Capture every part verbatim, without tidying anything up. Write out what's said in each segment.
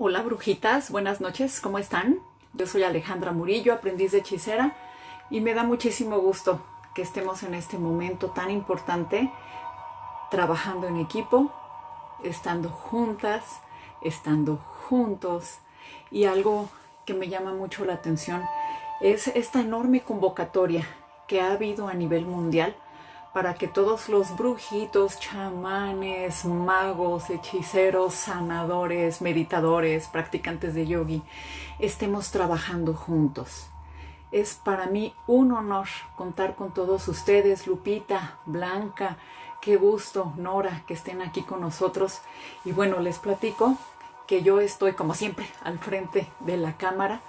Hola brujitas, buenas noches, ¿cómo están? Yo soy Alejandra Murillo, aprendiz de hechicera, y me da muchísimo gusto que estemos en este momento tan importante, trabajando en equipo, estando juntas, estando juntos. Y algo que me llama mucho la atención es esta enorme convocatoria que ha habido a nivel mundial para que todos los brujitos, chamanes, magos, hechiceros, sanadores, meditadores, practicantes de yogi, estemos trabajando juntos. Es para mí un honor contar con todos ustedes, Lupita, Blanca, qué gusto, Nora, que estén aquí con nosotros. Y bueno, les platico que yo estoy, como siempre, al frente de la cámara.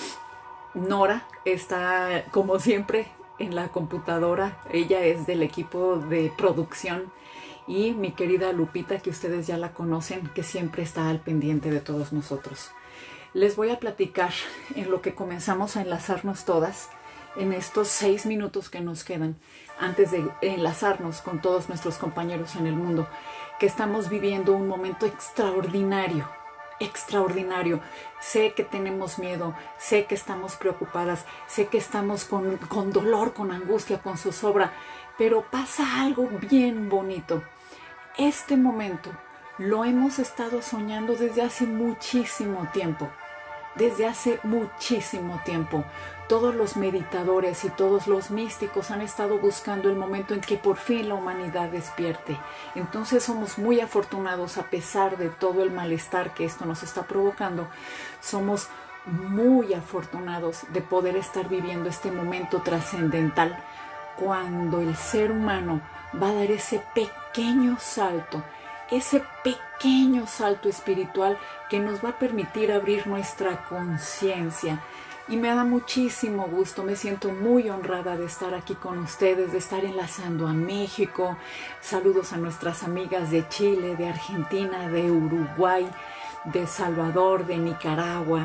Nora está, como siempre, en la computadora. Ella es del equipo de producción, y mi querida Lupita, que ustedes ya la conocen, que siempre está al pendiente de todos nosotros. Les voy a platicar en lo que comenzamos a enlazarnos todas en estos seis minutos que nos quedan antes de enlazarnos con todos nuestros compañeros en el mundo, que estamos viviendo un momento extraordinario. extraordinario. Sé que tenemos miedo, sé que estamos preocupadas, sé que estamos con, con dolor, con angustia, con zozobra, pero pasa algo bien bonito. Este momento lo hemos estado soñando desde hace muchísimo tiempo. Desde hace muchísimo tiempo, todos los meditadores y todos los místicos han estado buscando el momento en que por fin la humanidad despierte. Entonces somos muy afortunados, a pesar de todo el malestar que esto nos está provocando. Somos muy afortunados de poder estar viviendo este momento trascendental, cuando el ser humano va a dar ese pequeño salto, ese pequeño salto espiritual que nos va a permitir abrir nuestra conciencia. Y me da muchísimo gusto, me siento muy honrada de estar aquí con ustedes, de estar enlazando a México. Saludos a nuestras amigas de Chile, de Argentina, de Uruguay, de Salvador, de Nicaragua,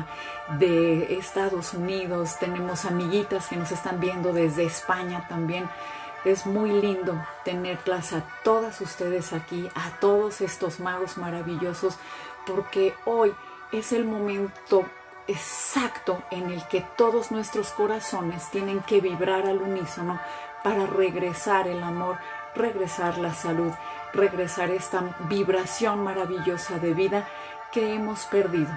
de Estados Unidos. Tenemos amiguitas que nos están viendo desde España también. Es muy lindo tenerlas a todas ustedes aquí, a todos estos magos maravillosos, porque hoy es el momento exacto en el que todos nuestros corazones tienen que vibrar al unísono para regresar el amor, regresar la salud, regresar esta vibración maravillosa de vida que hemos perdido.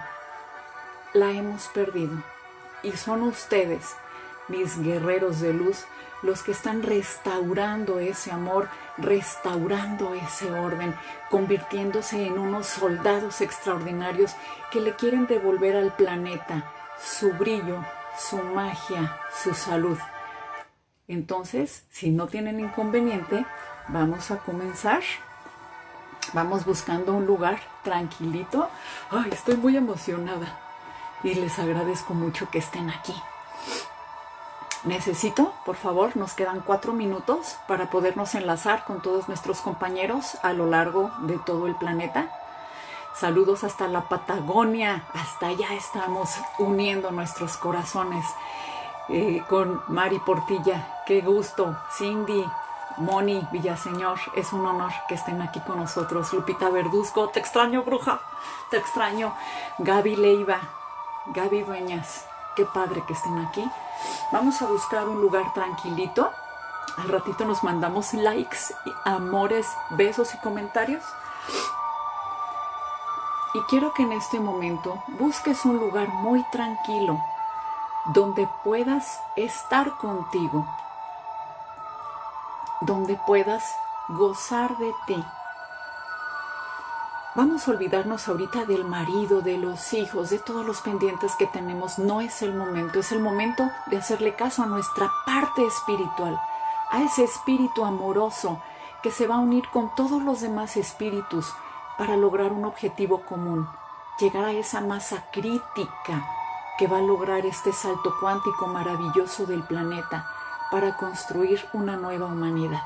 La hemos perdido. Y son ustedes, mis guerreros de luz, los que están restaurando ese amor, restaurando ese orden, convirtiéndose en unos soldados extraordinarios que le quieren devolver al planeta su brillo, su magia, su salud. Entonces, si no tienen inconveniente, vamos a comenzar. Vamos buscando un lugar tranquilito. Ay, estoy muy emocionada y les agradezco mucho que estén aquí. Necesito, por favor, nos quedan cuatro minutos para podernos enlazar con todos nuestros compañeros a lo largo de todo el planeta. Saludos hasta la Patagonia, hasta allá estamos uniendo nuestros corazones eh, con Mari Portilla. Qué gusto, Cindy, Moni Villaseñor, es un honor que estén aquí con nosotros. Lupita Verduzco, te extraño, bruja, te extraño. Gaby Leiva, Gaby Dueñas, qué padre que estén aquí. Vamos a buscar un lugar tranquilito. Al ratito nos mandamos likes, amores, besos y comentarios. Y quiero que en este momento busques un lugar muy tranquilo donde puedas estar contigo, donde puedas gozar de ti. Vamos a olvidarnos ahorita del marido, de los hijos, de todos los pendientes que tenemos. No es el momento, es el momento de hacerle caso a nuestra parte espiritual, a ese espíritu amoroso que se va a unir con todos los demás espíritus para lograr un objetivo común, llegar a esa masa crítica que va a lograr este salto cuántico maravilloso del planeta para construir una nueva humanidad.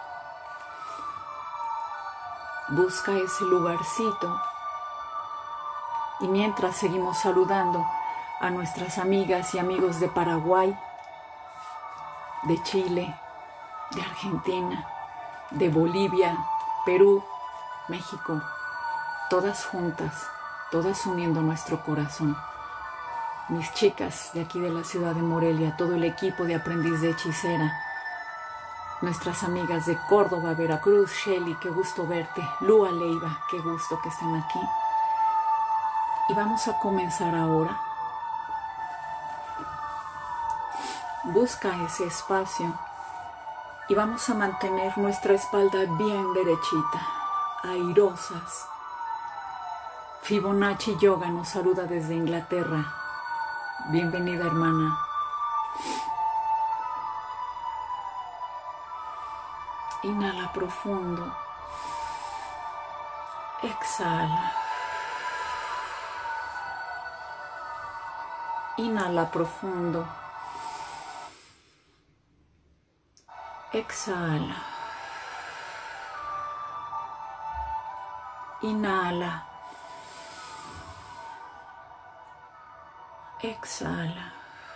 Busca ese lugarcito, y mientras seguimos saludando a nuestras amigas y amigos de Paraguay, de Chile, de Argentina, de Bolivia, Perú, México, todas juntas, todas uniendo nuestro corazón. Mis chicas de aquí de la ciudad de Morelia, todo el equipo de Aprendiz de Hechicera, nuestras amigas de Córdoba, Veracruz, Shelly, qué gusto verte, Lua, Leiva, qué gusto que estén aquí. Y vamos a comenzar ahora. Busca ese espacio y vamos a mantener nuestra espalda bien derechita, airosas. Fibonacci Yoga nos saluda desde Inglaterra. Bienvenida, hermana. Inhala profundo. Exhala. Inhala profundo. Exhala. Inhala. Exhala.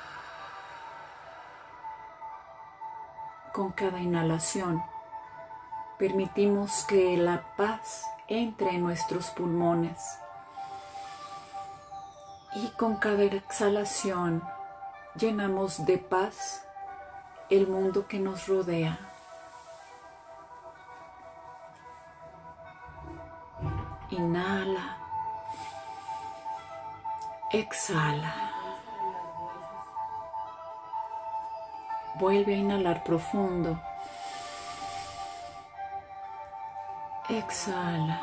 Con cada inhalación, permitimos que la paz entre en nuestros pulmones. Y con cada exhalación, llenamos de paz el mundo que nos rodea. Inhala. Exhala. Vuelve a inhalar profundo. Exhala.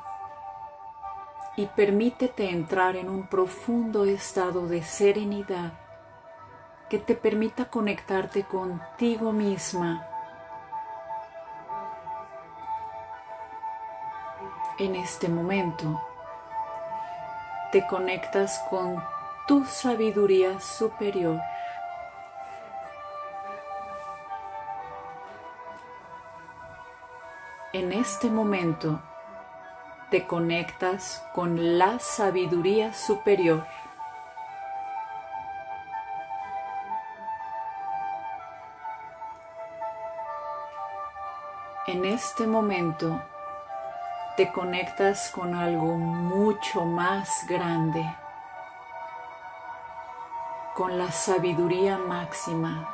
Y permítete entrar en un profundo estado de serenidad que te permita conectarte contigo misma. En este momento, te conectas con tu sabiduría superior. En este momento, te conectas con la sabiduría superior. En este momento, te conectas con algo mucho más grande, con la sabiduría máxima.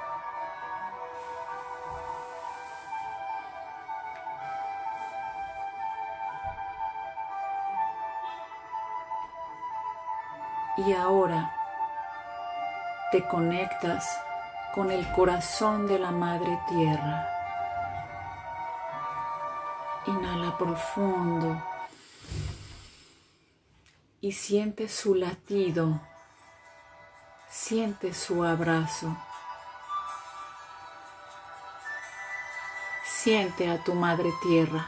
Y ahora te conectas con el corazón de la Madre Tierra. Inhala profundo y siente su latido, siente su abrazo. Siente a tu Madre Tierra.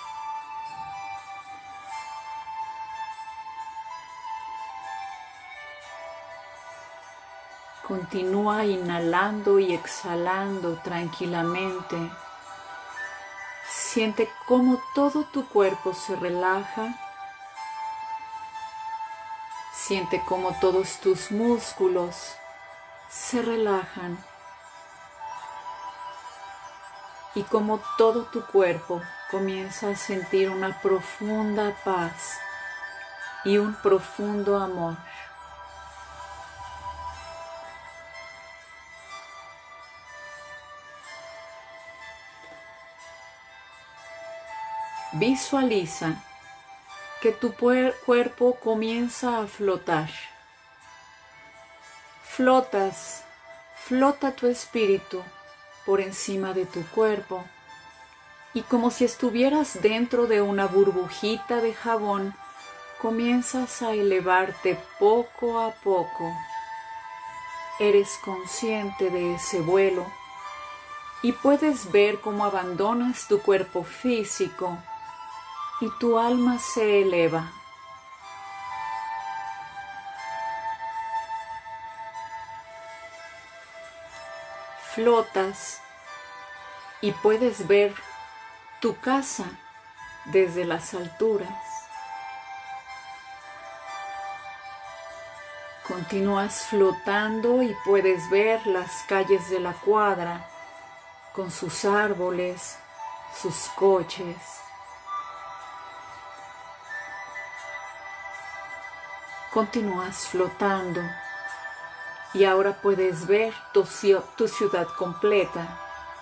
Continúa inhalando y exhalando tranquilamente. Siente cómo todo tu cuerpo se relaja. Siente cómo todos tus músculos se relajan. Y cómo todo tu cuerpo comienza a sentir una profunda paz y un profundo amor. Visualiza que tu cuerpo comienza a flotar. Flotas, flota tu espíritu por encima de tu cuerpo y como si estuvieras dentro de una burbujita de jabón, comienzas a elevarte poco a poco. Eres consciente de ese vuelo y puedes ver cómo abandonas tu cuerpo físico y tu alma se eleva. Flotas y puedes ver tu casa desde las alturas. Continúas flotando y puedes ver las calles de la cuadra con sus árboles, sus coches. Continúas flotando y ahora puedes ver tu, tu ciudad completa,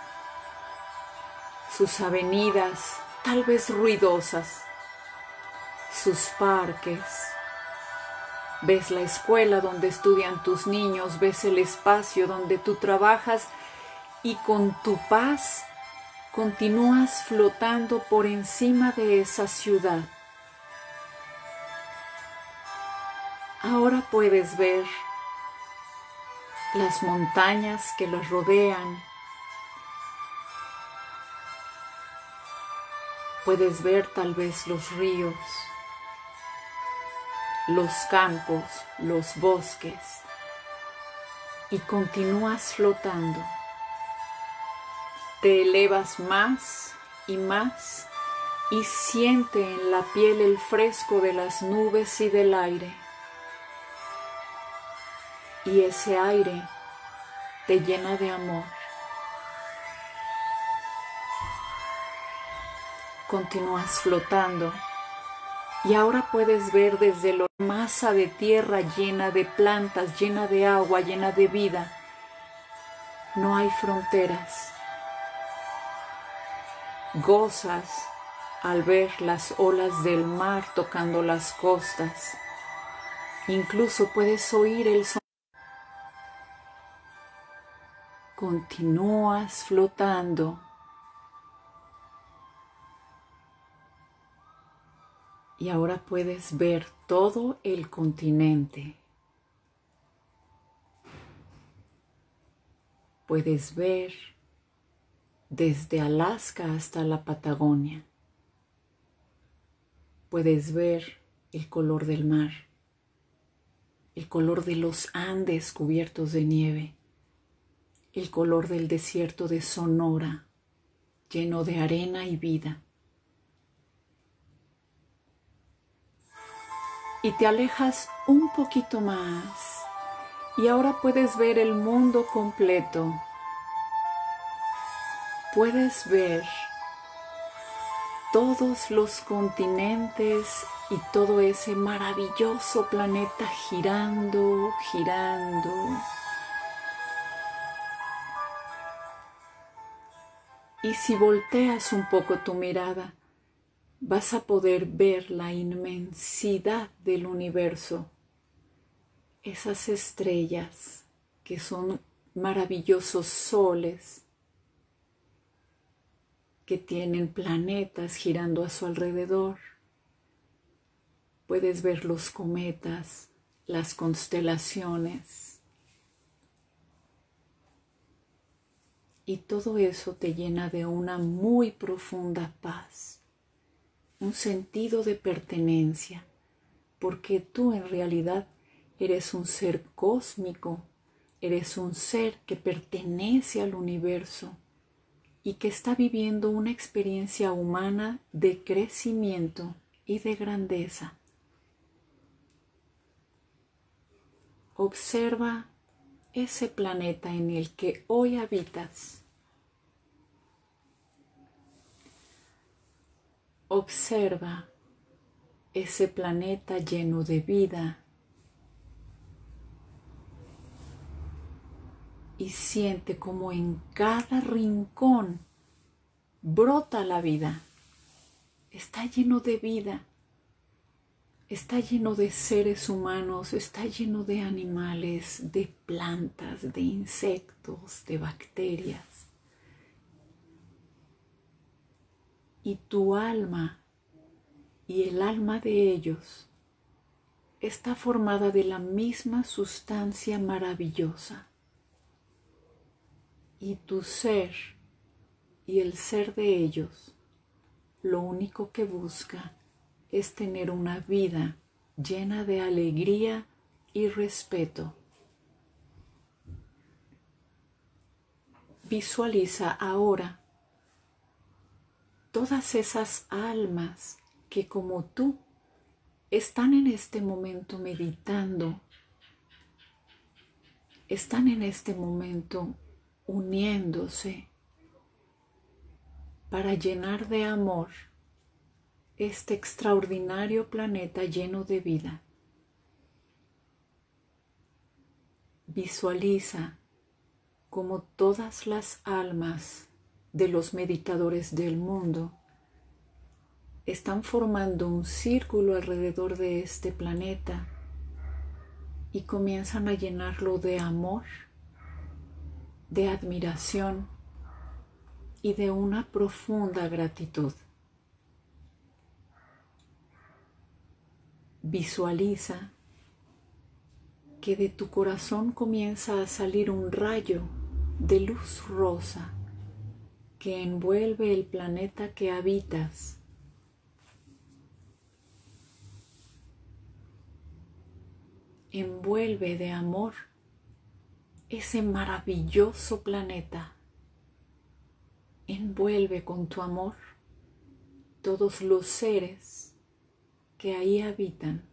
sus avenidas tal vez ruidosas, sus parques. Ves la escuela donde estudian tus niños, ves el espacio donde tú trabajas y con tu paz continúas flotando por encima de esa ciudad. Ahora puedes ver las montañas que los rodean. Puedes ver tal vez los ríos, los campos, los bosques y continúas flotando. Te elevas más y más y siente en la piel el fresco de las nubes y del aire. Y ese aire te llena de amor. Continúas flotando y ahora puedes ver desde la masa de tierra llena de plantas, llena de agua, llena de vida. No hay fronteras. Gozas al ver las olas del mar tocando las costas. Incluso puedes oír el sonido. Continúas flotando y ahora puedes ver todo el continente. Puedes ver desde Alaska hasta la Patagonia. Puedes ver el color del mar, el color de los Andes cubiertos de nieve, el color del desierto de Sonora, lleno de arena y vida. Y te alejas un poquito más y ahora puedes ver el mundo completo. Puedes ver todos los continentes y todo ese maravilloso planeta girando, girando. Y si volteas un poco tu mirada, vas a poder ver la inmensidad del universo. Esas estrellas que son maravillosos soles, que tienen planetas girando a su alrededor. Puedes ver los cometas, las constelaciones. Y todo eso te llena de una muy profunda paz, un sentido de pertenencia, porque tú en realidad eres un ser cósmico, eres un ser que pertenece al universo y que está viviendo una experiencia humana de crecimiento y de grandeza. Observa ese planeta en el que hoy habitas. Observa ese planeta lleno de vida y siente como en cada rincón brota la vida. Está lleno de vida. Está lleno de seres humanos, está lleno de animales, de plantas, de insectos, de bacterias. Y tu alma y el alma de ellos está formada de la misma sustancia maravillosa. Y tu ser y el ser de ellos, lo único que busca es tener una vida llena de alegría y respeto. Visualiza ahora todas esas almas que como tú están en este momento meditando, están en este momento uniéndose para llenar de amor este extraordinario planeta lleno de vida. Visualiza cómo todas las almas de los meditadores del mundo están formando un círculo alrededor de este planeta y comienzan a llenarlo de amor, de admiración y de una profunda gratitud. Visualiza que de tu corazón comienza a salir un rayo de luz rosa que envuelve el planeta que habitas. Envuelve de amor ese maravilloso planeta. Envuelve con tu amor todos los seres que ahí habitan.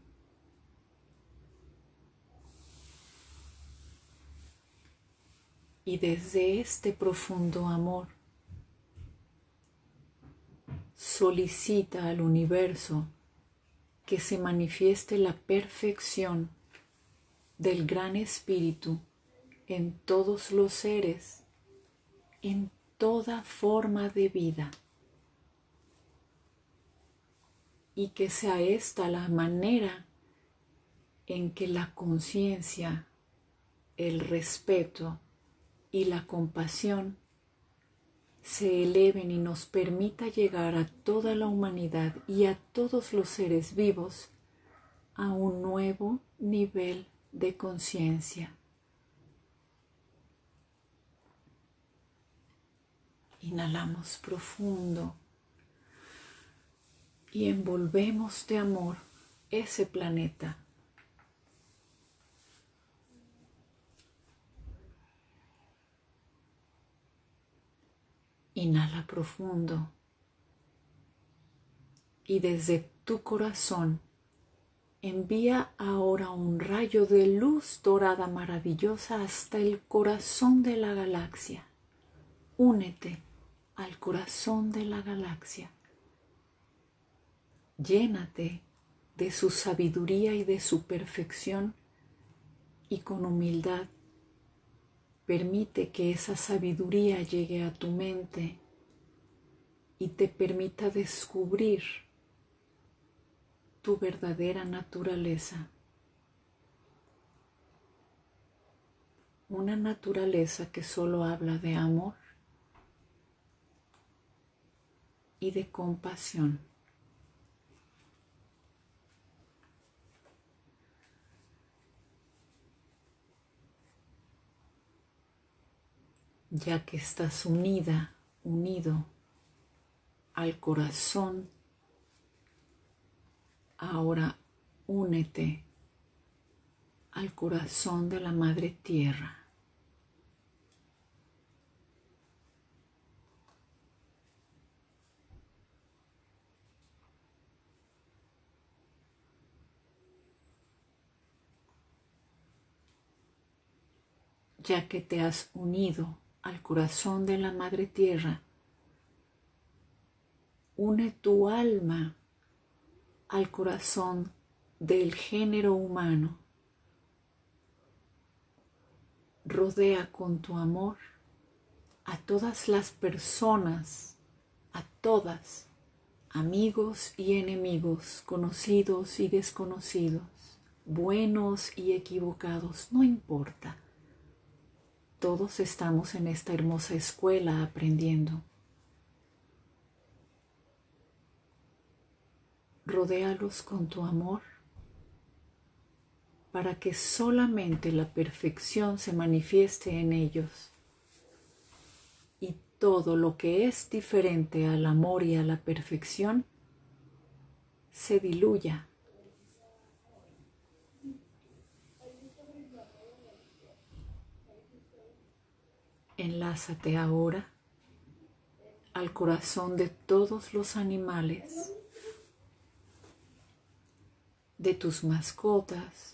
Y desde este profundo amor, solicita al universo que se manifieste la perfección del Gran Espíritu en todos los seres, en toda forma de vida. Y que sea esta la manera en que la conciencia, el respeto y la compasión se eleven y nos permita llegar a toda la humanidad y a todos los seres vivos a un nuevo nivel de conciencia. Inhalamos profundo y envolvemos de amor ese planeta. Inhala profundo y desde tu corazón envía ahora un rayo de luz dorada maravillosa hasta el corazón de la galaxia. Únete al corazón de la galaxia. Llénate de su sabiduría y de su perfección y con humildad permite que esa sabiduría llegue a tu mente y te permita descubrir tu verdadera naturaleza. Una naturaleza que solo habla de amor y de compasión. Ya que estás unida, unido al corazón, ahora únete al corazón de la Madre Tierra. Ya que te has unido al corazón de la Madre Tierra, une tu alma al corazón del género humano. Rodea con tu amor a todas las personas, a todas, amigos y enemigos, conocidos y desconocidos, buenos y equivocados, no importa. Todos estamos en esta hermosa escuela aprendiendo. Rodéalos con tu amor para que solamente la perfección se manifieste en ellos y todo lo que es diferente al amor y a la perfección se diluya. Enlázate ahora al corazón de todos los animales, de tus mascotas,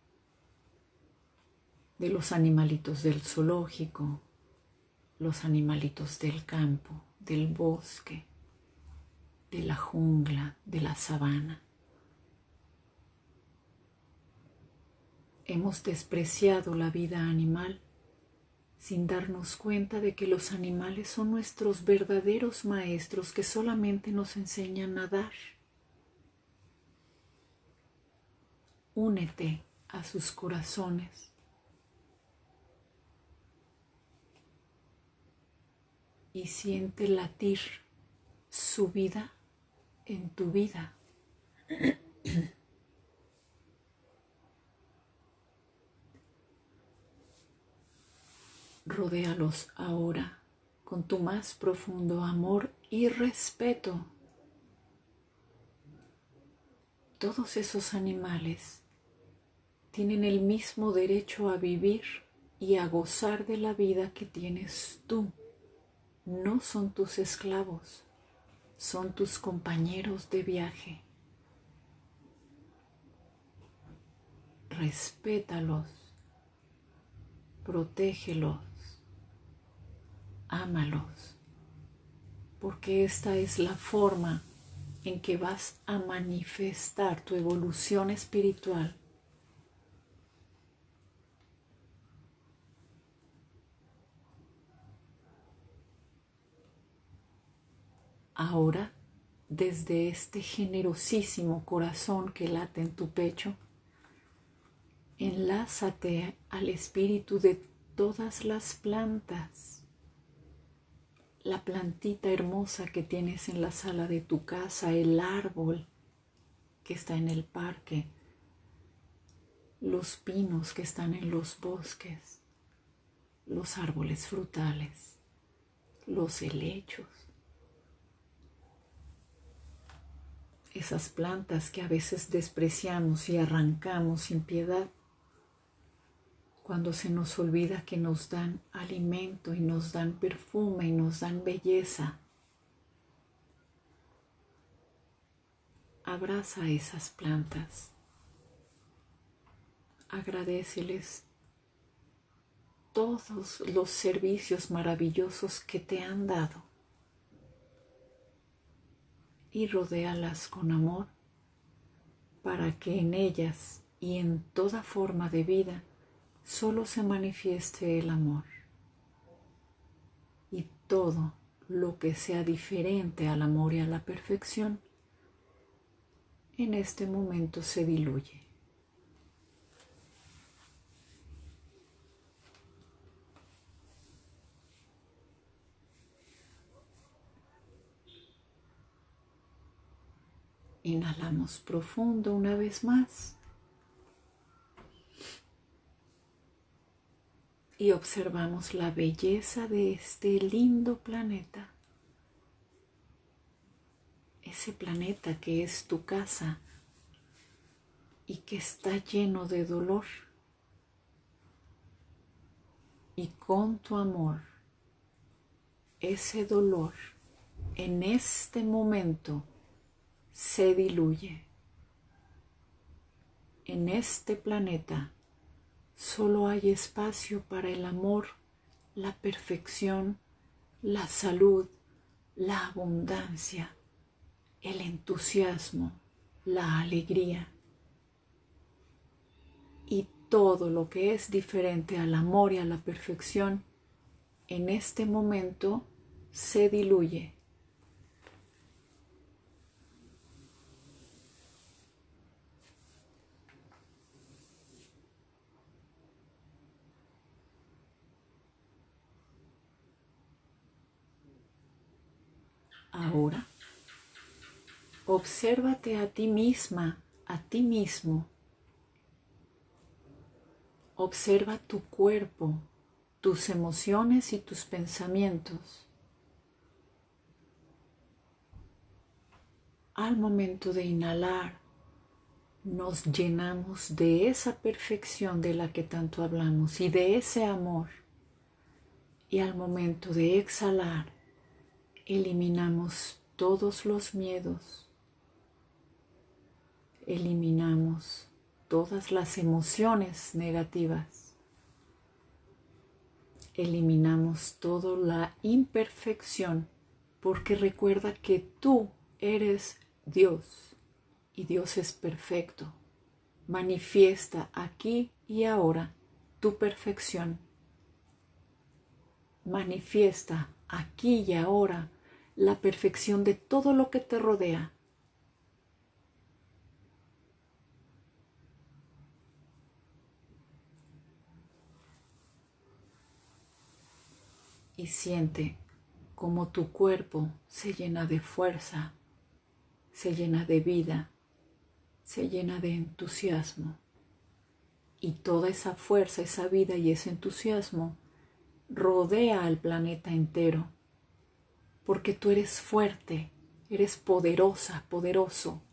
de los animalitos del zoológico, los animalitos del campo, del bosque, de la jungla, de la sabana. Hemos despreciado la vida animal sin darnos cuenta de que los animales son nuestros verdaderos maestros que solamente nos enseñan a dar. Únete a sus corazones. Y siente latir su vida en tu vida. Rodéalos ahora con tu más profundo amor y respeto. Todos esos animales tienen el mismo derecho a vivir y a gozar de la vida que tienes tú. No son tus esclavos, son tus compañeros de viaje. Respétalos, protégelos, ámalos, porque esta es la forma en que vas a manifestar tu evolución espiritual. Ahora, desde este generosísimo corazón que late en tu pecho, enlázate al espíritu de todas las plantas. La plantita hermosa que tienes en la sala de tu casa, el árbol que está en el parque, los pinos que están en los bosques, los árboles frutales, los helechos. Esas plantas que a veces despreciamos y arrancamos sin piedad, cuando se nos olvida que nos dan alimento y nos dan perfume y nos dan belleza. Abraza a esas plantas, agradéceles todos los servicios maravillosos que te han dado y rodéalas con amor para que en ellas y en toda forma de vida solo se manifieste el amor, y todo lo que sea diferente al amor y a la perfección en este momento se diluye. Inhalamos profundo una vez más. Y observamos la belleza de este lindo planeta. Ese planeta que es tu casa y que está lleno de dolor. Y con tu amor, ese dolor en este momento se diluye. En este planeta solo hay espacio para el amor, la perfección, la salud, la abundancia, el entusiasmo, la alegría. Y todo lo que es diferente al amor y a la perfección, en este momento se diluye. Ahora, obsérvate a ti misma, a ti mismo. Observa tu cuerpo, tus emociones y tus pensamientos. Al momento de inhalar, nos llenamos de esa perfección de la que tanto hablamos y de ese amor. Y al momento de exhalar, eliminamos todos los miedos, eliminamos todas las emociones negativas, eliminamos toda la imperfección, porque recuerda que tú eres Dios y Dios es perfecto, Manifiesta aquí y ahora tu perfección. Manifiesta aquí y ahora la perfección de todo lo que te rodea. Y siente cómo tu cuerpo se llena de fuerza, se llena de vida, se llena de entusiasmo. Y toda esa fuerza, esa vida y ese entusiasmo rodea al planeta entero, porque tú eres fuerte, eres poderosa, poderoso.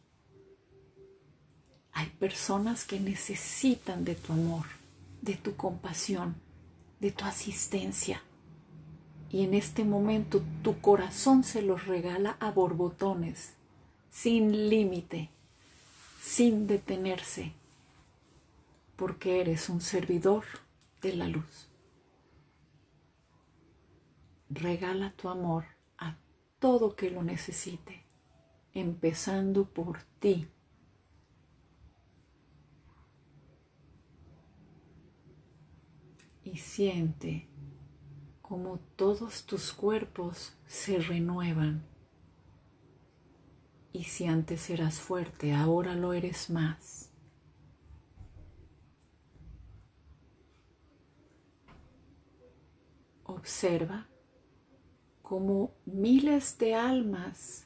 Hay personas que necesitan de tu amor, de tu compasión, de tu asistencia. Y en este momento tu corazón se los regala a borbotones, sin límite, sin detenerse, porque eres un servidor de la luz. Regala tu amor a todo que lo necesite, empezando por ti. Y siente cómo todos tus cuerpos se renuevan. Y si antes eras fuerte, ahora lo eres más. Observa cómo miles de almas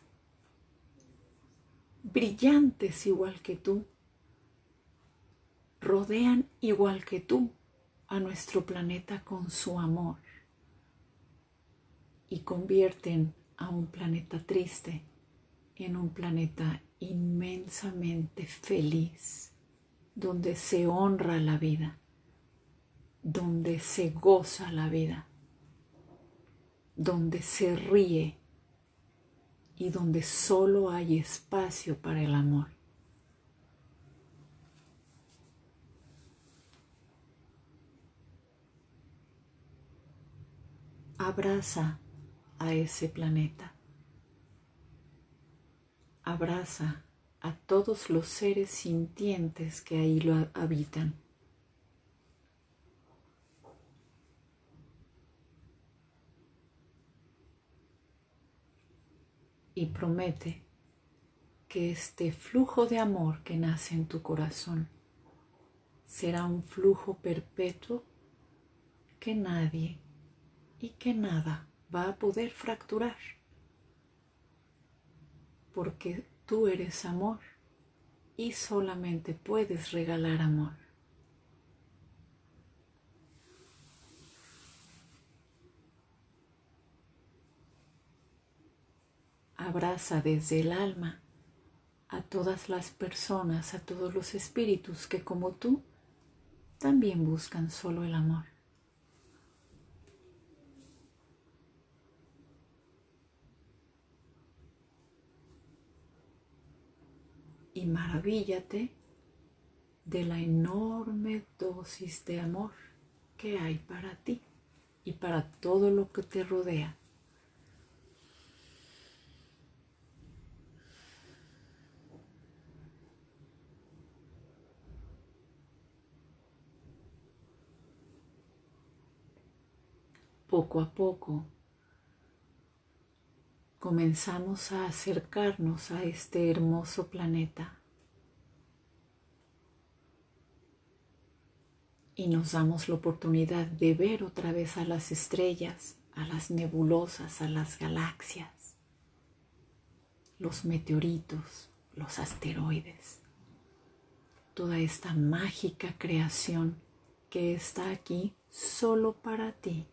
brillantes igual que tú rodean igual que tú a nuestro planeta con su amor y convierten a un planeta triste en un planeta inmensamente feliz, donde se honra la vida, donde se goza la vida, donde se ríe y donde solo hay espacio para el amor. Abraza a ese planeta. Abraza a todos los seres sintientes que ahí lo habitan. Y promete que este flujo de amor que nace en tu corazón será un flujo perpetuo que nadie y que nada va a poder fracturar, porque tú eres amor y solamente puedes regalar amor. Abraza desde el alma a todas las personas, a todos los espíritus que como tú también buscan solo el amor. Y maravíllate de la enorme dosis de amor que hay para ti y para todo lo que te rodea. Poco a poco comenzamos a acercarnos a este hermoso planeta y nos damos la oportunidad de ver otra vez a las estrellas, a las nebulosas, a las galaxias, los meteoritos, los asteroides, toda esta mágica creación que está aquí solo para ti.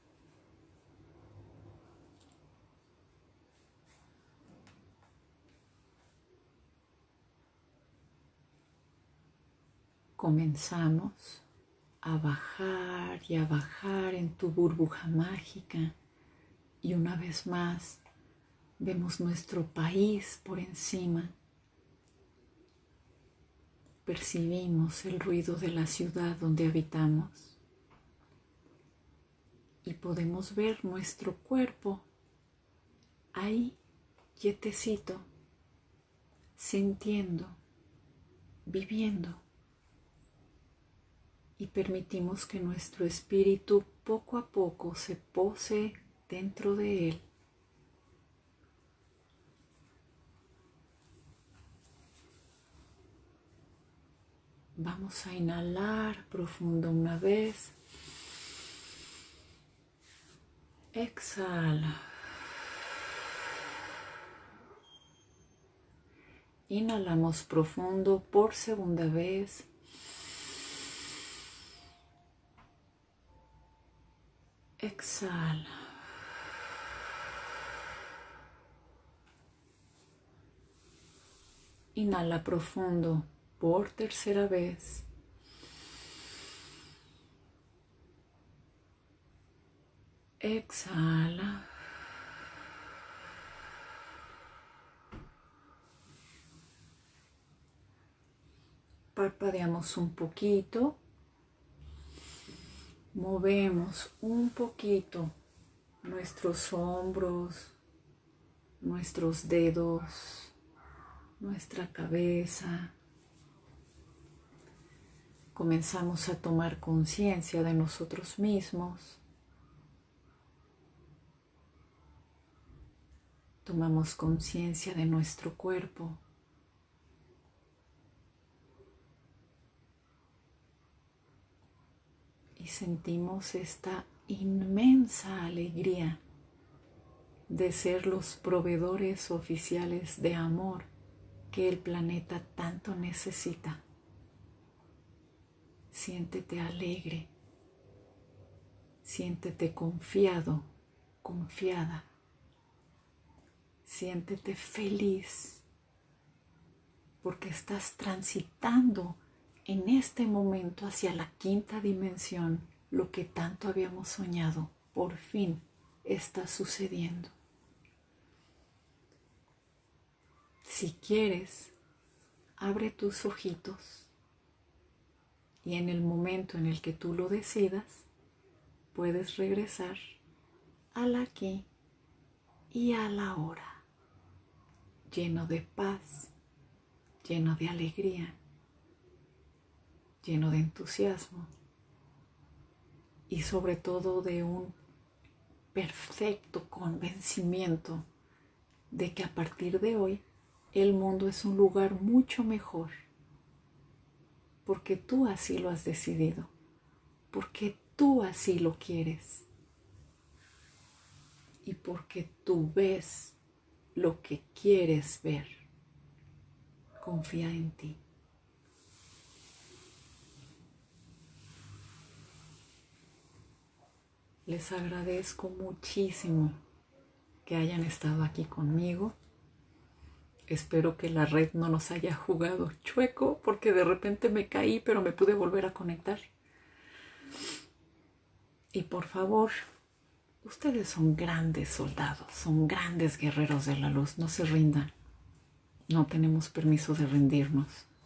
Comenzamos a bajar y a bajar en tu burbuja mágica y una vez más vemos nuestro país por encima. Percibimos el ruido de la ciudad donde habitamos y podemos ver nuestro cuerpo ahí quietecito, sintiendo, viviendo y permitimos que nuestro espíritu poco a poco se pose dentro de él. Vamos a inhalar profundo una vez. Exhala. Inhalamos profundo por segunda vez. Exhala. Inhala profundo por tercera vez. Exhala. Parpadeamos un poquito. Movemos un poquito nuestros hombros, nuestros dedos, nuestra cabeza. Comenzamos a tomar conciencia de nosotros mismos. Tomamos conciencia de nuestro cuerpo. Y sentimos esta inmensa alegría de ser los proveedores oficiales de amor que el planeta tanto necesita. Siéntete alegre, siéntete confiado, confiada, siéntete feliz porque estás transitando en este momento hacia la quinta dimensión. Lo que tanto habíamos soñado, por fin está sucediendo. Si quieres, abre tus ojitos y en el momento en el que tú lo decidas, puedes regresar al aquí y a la ahora, lleno de paz, lleno de alegría, lleno de entusiasmo y sobre todo de un perfecto convencimiento de que a partir de hoy el mundo es un lugar mucho mejor, porque tú así lo has decidido, porque tú así lo quieres y porque tú ves lo que quieres ver. Confía en ti. Les agradezco muchísimo que hayan estado aquí conmigo. Espero que la red no nos haya jugado chueco porque de repente me caí, pero me pude volver a conectar. Y por favor, ustedes son grandes soldados, son grandes guerreros de la luz. No se rindan. No tenemos permiso de rendirnos.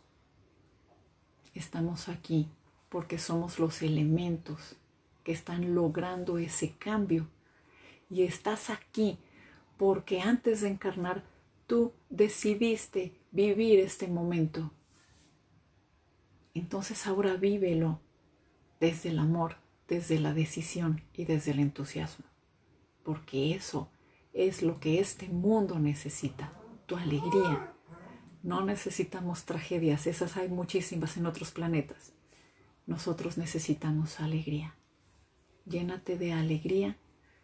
Estamos aquí porque somos los elementos que están logrando ese cambio. Y estás aquí porque antes de encarnar, tú decidiste vivir este momento. Entonces ahora vívelo desde el amor, desde la decisión y desde el entusiasmo. Porque eso es lo que este mundo necesita, tu alegría. No necesitamos tragedias, esas hay muchísimas en otros planetas. Nosotros necesitamos alegría. Llénate de alegría,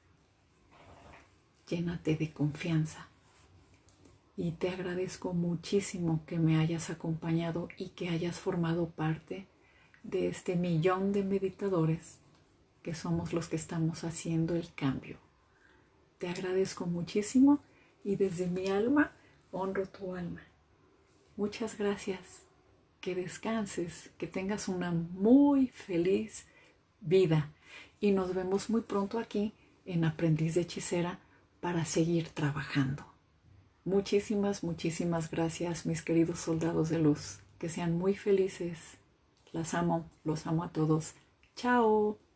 llénate de confianza. Y te agradezco muchísimo que me hayas acompañado y que hayas formado parte de este millón de meditadores que somos los que estamos haciendo el cambio. Te agradezco muchísimo y desde mi alma honro tu alma. Muchas gracias. Que descanses, que tengas una muy feliz vida. Y nos vemos muy pronto aquí en Aprendiz de Hechicera para seguir trabajando. Muchísimas, muchísimas gracias, mis queridos soldados de luz. Que sean muy felices. Las amo, los amo a todos. Chao.